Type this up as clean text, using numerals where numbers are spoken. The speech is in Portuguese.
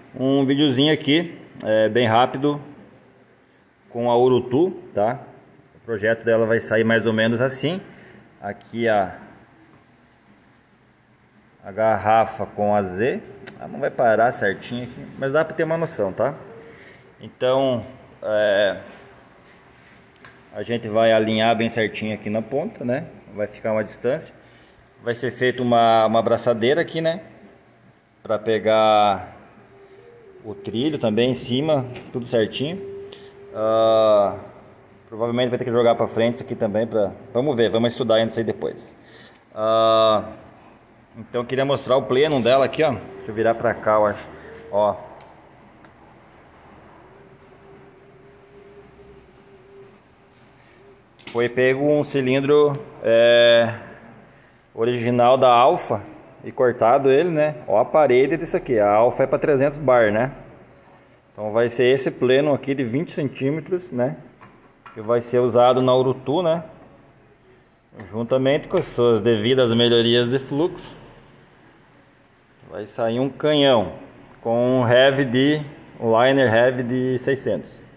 Um videozinho aqui, bem rápido, com a Urutu, tá? O projeto dela vai sair mais ou menos assim. Aqui a garrafa com a Z. Ela não vai parar certinho aqui, mas dá para ter uma noção, tá? Então, a gente vai alinhar bem certinho aqui na ponta, né? Vai ficar uma distância. Vai ser feita uma abraçadeira aqui, né? Para pegar o trilho também em cima, tudo certinho. Provavelmente vai ter que jogar para frente isso aqui também. Vamos ver, vamos estudar isso aí depois. Então eu queria mostrar o pleno dela aqui, ó. Deixa eu virar para cá, eu acho. Ó. Foi pego um cilindro original da Alfa e cortado ele, né? Ó a parede disso aqui. A Alfa é para 300 bar, né? Então vai ser esse pleno aqui de 20 centímetros, né? Que vai ser usado na Urutu, né? Juntamente com as suas devidas melhorias de fluxo. Vai sair um canhão com um liner heavy de 600.